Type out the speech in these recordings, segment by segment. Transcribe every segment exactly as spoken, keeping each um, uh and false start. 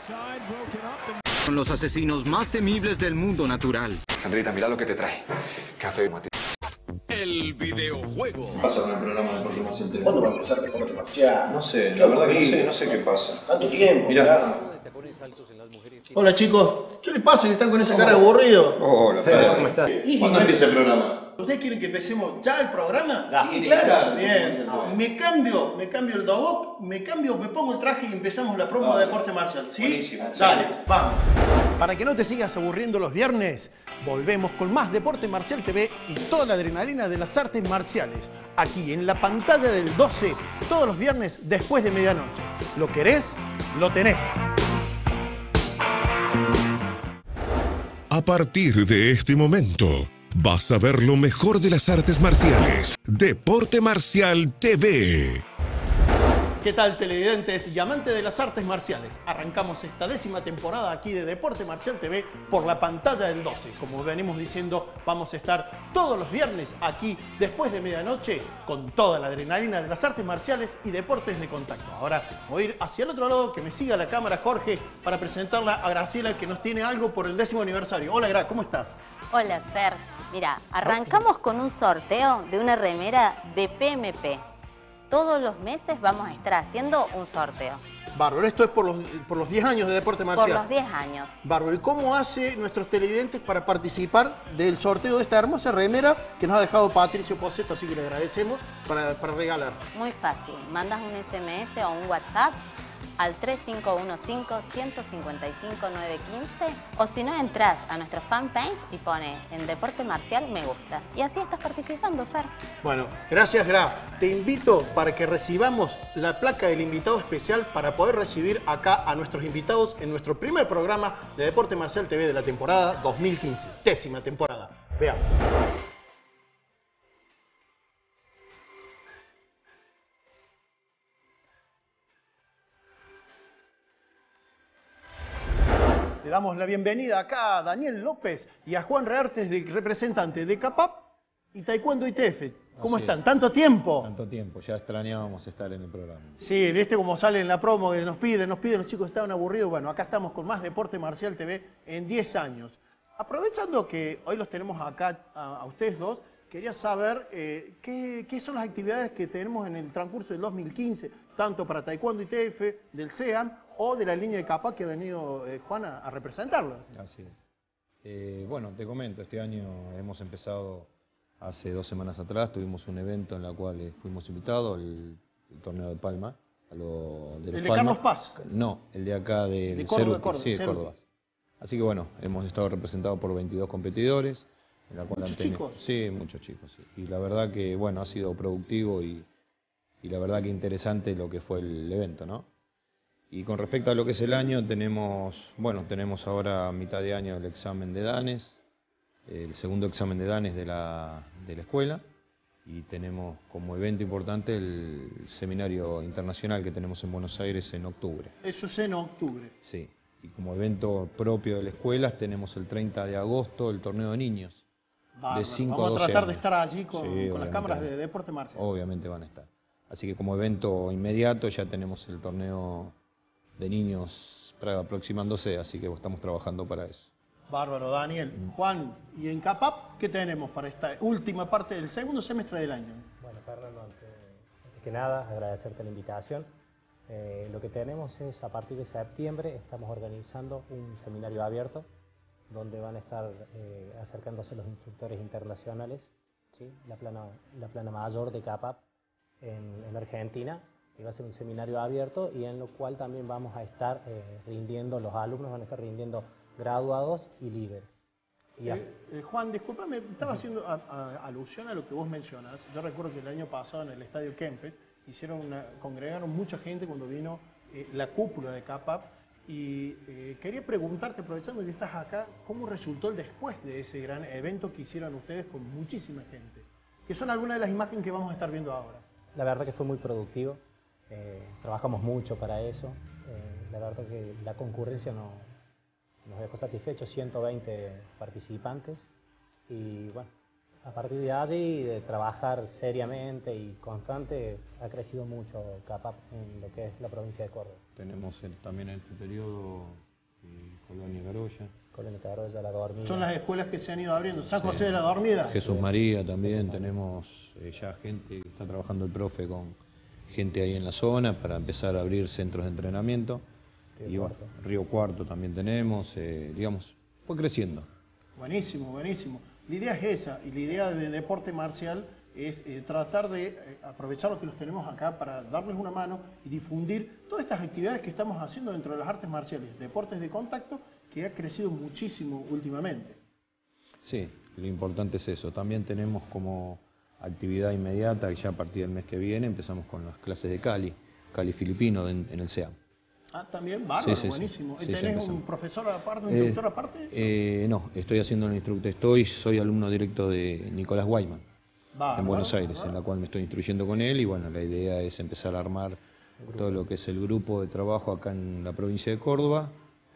Son los asesinos más temibles del mundo natural. Sandrita, mira lo que te trae. Café mate. El videojuego. ¿Qué pasa con el programa de Deporte Marcial T V? ¿Cuándo va a empezar Deporte Marcial? No sé, la verdad que no sé, no sé qué pasa. Tanto tiempo. Mirá. Hola chicos, ¿qué les pasa que están con esa cara de aburrido? Hola, Fede. ¿Cómo estás? ¿Cuándo empieza el programa? ¿Ustedes quieren que empecemos ya el programa? Ya, Sí, tiene claro. que estar. Bien. No. Me cambio, me cambio el dobok, me cambio, me pongo el traje y empezamos la promo Vale. de Deporte Marcial. ¿Sí? Buenísimo. Dale, vamos. Para que no te sigas aburriendo los viernes, volvemos con más Deporte Marcial T V y toda la adrenalina de las artes marciales. Aquí en la pantalla del doce, todos los viernes después de medianoche. ¿Lo querés? Lo tenés. A partir de este momento, vas a ver lo mejor de las artes marciales. Deporte Marcial T V. ¿Qué tal, televidentes y amantes de las artes marciales? Arrancamos esta décima temporada aquí de Deporte Marcial T V por la pantalla del doce. Como venimos diciendo, vamos a estar todos los viernes aquí después de medianoche con toda la adrenalina de las artes marciales y deportes de contacto. Ahora voy a ir hacia el otro lado, que me siga la cámara Jorge para presentarla a Graciela, que nos tiene algo por el décimo aniversario. Hola Gra, ¿cómo estás? Hola Fer, mira, arrancamos con un sorteo de una remera de P M P. Todos los meses vamos a estar haciendo un sorteo. Bárbaro, esto es por los, por los diez años de Deporte Marcial. Por los diez años. Bárbaro, ¿y cómo hace nuestros televidentes para participar del sorteo de esta hermosa remera que nos ha dejado Patricio Poseto, así que le agradecemos, para, para regalar? Muy fácil, mandas un S M S o un WhatsApp al tres cinco uno cinco, uno cinco cinco, nueve uno cinco o si no entras a nuestra fanpage y pone en Deporte Marcial me gusta. Y así estás participando, Fer. Bueno, gracias Gra. Te invito para que recibamos la placa del invitado especial para poder recibir acá a nuestros invitados en nuestro primer programa de Deporte Marcial T V de la temporada dos mil quince, décima temporada. Veamos. Le damos la bienvenida acá a Daniel López y a Juan Reartes, de, representante de CAPAP y Taekwondo I T F. ¿Cómo Así están? es. ¿Tanto tiempo? Tanto tiempo, ya extrañábamos estar en el programa. Sí, viste cómo sale en la promo que nos piden, nos piden, los chicos estaban aburridos. Bueno, acá estamos con más Deporte Marcial T V en diez años. Aprovechando que hoy los tenemos acá a, a ustedes dos, quería saber eh, qué, qué son las actividades que tenemos en el transcurso del dos mil quince, tanto para Taekwondo I T F, del SEAM o de la línea de CAPAP que ha venido eh, Juan a, a representarlo. Así es. Eh, bueno, te comento, este año hemos empezado hace dos semanas atrás, tuvimos un evento en el cual eh, fuimos invitados, el, el torneo de Palma. A lo, de ¿El de Palma. Carlos Paz? No, el de acá de, de Córdoba, Ceruti, Córdoba, sí, de Ceruti. Córdoba. Así que bueno, hemos estado representados por veintidós competidores. En la cual ¿Muchos han tenido, chicos? Sí, muchos chicos. Sí. Y la verdad que bueno, ha sido productivo y, y la verdad que interesante lo que fue el evento, ¿no? Y con respecto a lo que es el año, tenemos, bueno, tenemos ahora a mitad de año el examen de Danes, el segundo examen de Danes de la, de la escuela, y tenemos como evento importante el seminario internacional que tenemos en Buenos Aires en octubre. Eso es en octubre. Sí, y como evento propio de la escuela tenemos el treinta de agosto el torneo de niños. Bárbaro. De cinco a Vamos a doce tratar de años. estar allí con, Sí, con las obviamente cámaras van- de Deporte Marcial. Obviamente van a estar. Así que como evento inmediato ya tenemos el torneo de niños pra- aproximándose, así que estamos trabajando para eso. Bárbaro, Daniel. Juan, ¿y en CAPAP qué tenemos para esta última parte del segundo semestre del año? Bueno, Fernando, antes, antes que nada, agradecerte la invitación. Eh, lo que tenemos es, a partir de septiembre, estamos organizando un seminario abierto donde van a estar eh, acercándose los instructores internacionales, ¿sí? la, plana, la plana mayor de CAPAP en, en Argentina, que va a ser un seminario abierto y en lo cual también vamos a estar eh, rindiendo, los alumnos van a estar rindiendo graduados y líderes. Y a- Eh, eh, Juan, discúlpame, estaba haciendo a- a- alusión a lo que vos mencionas. Yo recuerdo que el año pasado en el Estadio Kempes hicieron una, congregaron mucha gente cuando vino eh, la cúpula de CAPAP y eh, quería preguntarte, aprovechando que estás acá, ¿cómo resultó el después de ese gran evento que hicieron ustedes con muchísima gente? Que son algunas de las imágenes que vamos a estar viendo ahora. La verdad que fue muy productivo, eh, trabajamos mucho para eso, eh, la verdad que la concurrencia no, nos dejó satisfechos, ciento veinte participantes y bueno, A partir de allí, de trabajar seriamente y constante, ha crecido mucho CAPAP en lo que es la provincia de Córdoba. Tenemos el, también en este periodo eh, Colonia Carolla. Colonia Carolla, La Dormida. Son las escuelas que se han ido abriendo. San José Sí. de la Dormida. Jesús María también, tenemos eh, ya gente, está trabajando el profe con gente ahí en la zona para empezar a abrir centros de entrenamiento. Río y bueno, Cuarto. Río Cuarto también tenemos, eh, digamos, fue creciendo. Buenísimo, buenísimo. La idea es esa, y la idea de deporte marcial es eh, tratar de eh, aprovechar lo que los tenemos acá para darles una mano y difundir todas estas actividades que estamos haciendo dentro de las artes marciales, deportes de contacto, que ha crecido muchísimo últimamente. Sí, lo importante es eso. También tenemos como actividad inmediata, que ya a partir del mes que viene empezamos con las clases de Cali, Cali filipino en, en el C E A M. Ah, también, bárbaro, Sí, sí, sí. buenísimo. Sí, ya ¿Tenés un empezamos. profesor aparte, un Eh, instructor aparte? Eh, no, estoy haciendo un instructor, estoy, soy alumno directo de Nicolás Guayman. Bárbaro, En Buenos Aires, bárbaro. en la cual me estoy instruyendo con él y bueno, la idea es empezar a armar todo lo que es el grupo de trabajo acá en la provincia de Córdoba,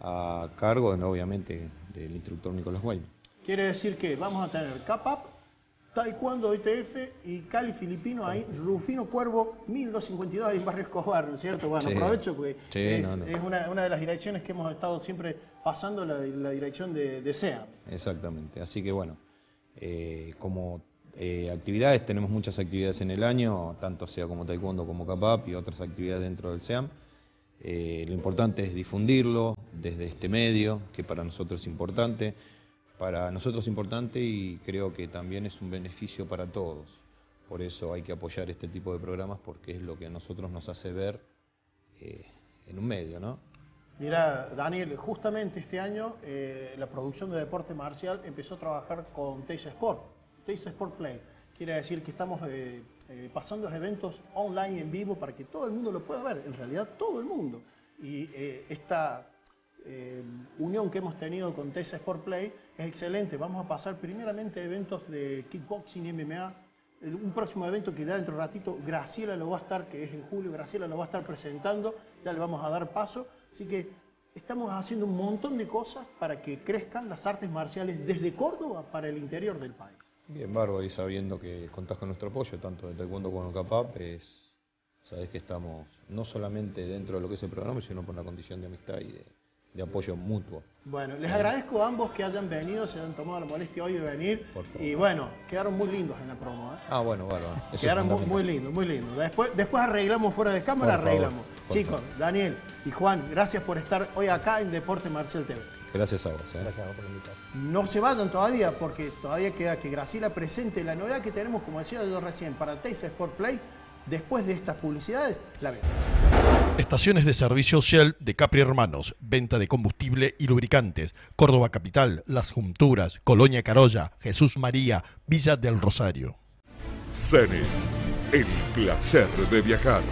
a cargo, no, obviamente, del instructor Nicolás Guayman. Quiere decir que vamos a tener CAPAP, Taekwondo I T F y Cali Filipino ahí, Rufino Cuervo mil doscientos cincuenta y dos ahí en Barrio Escobar, ¿no es cierto? Bueno, Sí. aprovecho porque Sí, es, no, no. es una, una de las direcciones que hemos estado siempre pasando, la, la dirección de, de C E A. Exactamente, así que bueno, eh, como eh, actividades, tenemos muchas actividades en el año, tanto sea como taekwondo como CAPAP y otras actividades dentro del C E A M. Eh, lo importante es difundirlo desde este medio, que para nosotros es importante, para nosotros es importante y creo que también es un beneficio para todos. Por eso hay que apoyar este tipo de programas porque es lo que a nosotros nos hace ver eh, en un medio, ¿no? Mira, Daniel, justamente este año eh, la producción de deporte marcial empezó a trabajar con Teisa Sport, Teisa Sport Play. Quiere decir que estamos eh, eh, pasando los eventos online en vivo para que todo el mundo lo pueda ver, en realidad todo el mundo. Y eh, esta eh, unión que hemos tenido con Teisa Sport Play es excelente. Vamos a pasar primeramente eventos de kickboxing y M M A. El- Un próximo evento que ya dentro de un ratito Graciela lo va a estar, que es en julio, Graciela lo va a estar presentando, ya le vamos a dar paso. Así que estamos haciendo un montón de cosas para que crezcan las artes marciales desde Córdoba para el interior del país. Bien, bárbaro, y sabiendo que contás con nuestro apoyo, tanto de taekwondo como de CAPAP, es, sabés que estamos no solamente dentro de lo que es el programa, sino por una condición de amistad y de, de apoyo mutuo. Bueno, les agradezco a ambos que hayan venido, se han tomado la molestia hoy de venir. Por favor. Y bueno, quedaron muy lindos en la promo, ¿eh? Ah, bueno, bárbaro. Eso es Quedaron muy, fundamental. muy lindos, muy lindos. Después, después arreglamos fuera de cámara, Por favor, arreglamos. por Chicos, favor. Daniel y Juan, gracias por estar hoy acá en Deporte Marcial T V. Gracias a vos. ¿eh? Gracias a vos por la invitación. No se vayan todavía porque todavía queda que Graciela presente la novedad que tenemos, como decía yo recién, para Teisa Sport Play. Después de estas publicidades, la vemos. Estaciones de servicio Shell de Capri Hermanos, venta de combustible y lubricantes, Córdoba Capital, Las Junturas, Colonia Carolla, Jesús María, Villa del Rosario. Zenit, el placer de viajar.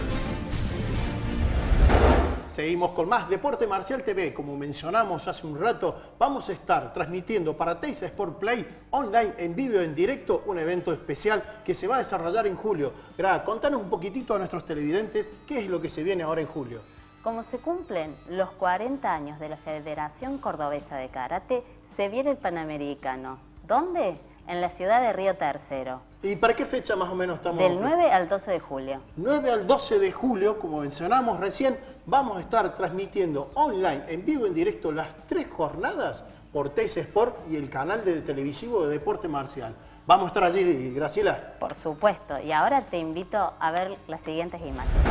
Seguimos con más Deporte Marcial T V. Como mencionamos hace un rato, vamos a estar transmitiendo para Teisa Sport Play online, en vivo, en directo, un evento especial que se va a desarrollar en julio. Gra, contanos un poquitito a nuestros televidentes qué es lo que se viene ahora en julio. Como se cumplen los cuarenta años de la Federación Cordobesa de Karate, se viene el Panamericano. ¿Dónde? En la ciudad de Río Tercero. ¿Y para qué fecha más o menos estamos? Del nueve al doce de julio. nueve al doce de julio, como mencionamos recién, vamos a estar transmitiendo online, en vivo, en directo, las tres jornadas por Teisa Sport y el canal de televisivo de Deporte Marcial. Vamos a estar allí, Graciela. Por supuesto. Y ahora te invito a ver las siguientes imágenes.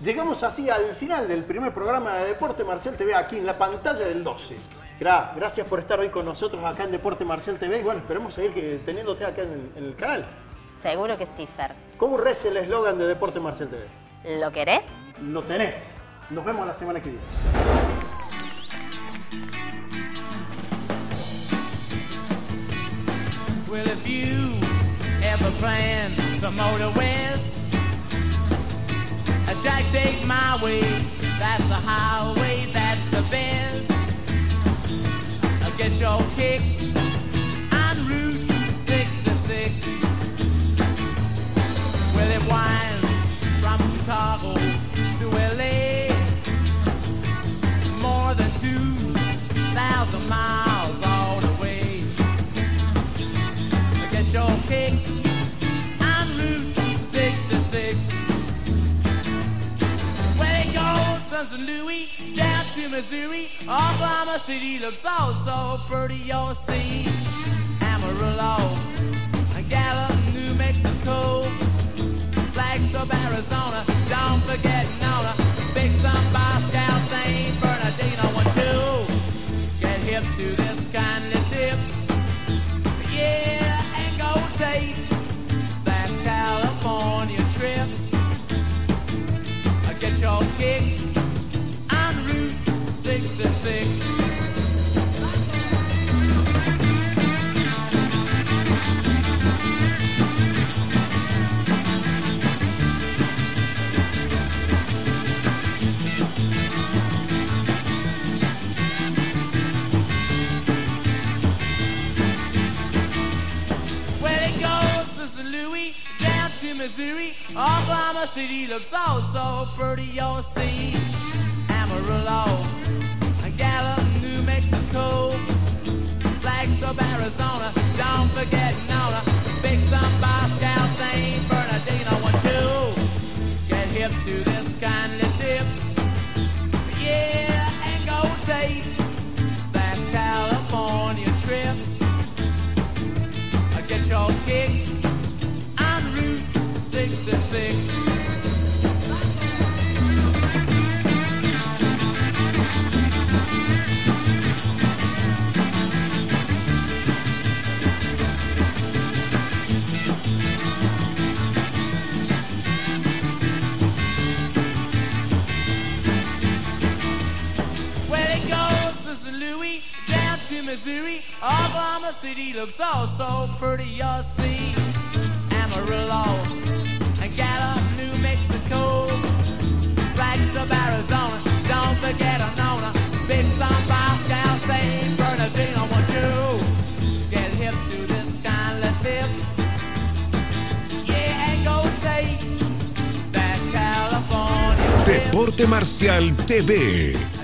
llegamos así al final del primer programa de Deporte Marcial T V aquí en la pantalla del doce. Gra gracias por estar hoy con nosotros acá en Deporte Marcial T V y bueno, esperemos seguir que, teniéndote acá en, en el canal. Seguro que sí, Fer. ¿Cómo reza el eslogan de Deporte Marcial T V? ¿Lo querés? Lo tenés. Nos vemos la semana que viene. Well, if you ever plan to motor west, Jack, take my way, that's the highway, that's the best. Get your kicks on Route sixty-six. Well, it winds from Chicago to L A, more than two thousand miles all the way. Get your kicks on Route sixty-six. Well, it goes from Saint Louis down to Missouri. Oklahoma City looks oh so pretty. You'll see Amarillo and Gallup, New Mexico, Flagstaff, Arizona. Don't forget Nona, Big Sun, Moscow, Saint Bernardino. One, two, get hip to this kindly tip. Yeah, and go take that California trip. Get your kicks on Route sixty-six. Well, it goes to Saint Louis down to Missouri. Oklahoma City looks oh so pretty. You'll see Amarillo and Gallup, New Mexico, Flagstaff, Arizona. Don't forget Nona, Big Sun, Moscow, Saint Bernardino. One, two, get hip to this kindly tip. Yeah, and go take that California trip. Get your kicks on Route sixty-six. Well, it goes to Saint Louis down to Missouri. Oklahoma City looks oh so pretty. You'll see Amarillo and Gallup, New Mexico, Flagstaff, Arizona. Don't forget Nona, Big Sun, Moscow, Saint Bernardino. Want you get hip to this kindly tip? Yeah, and go take that California trip. Deporte Marcial T V.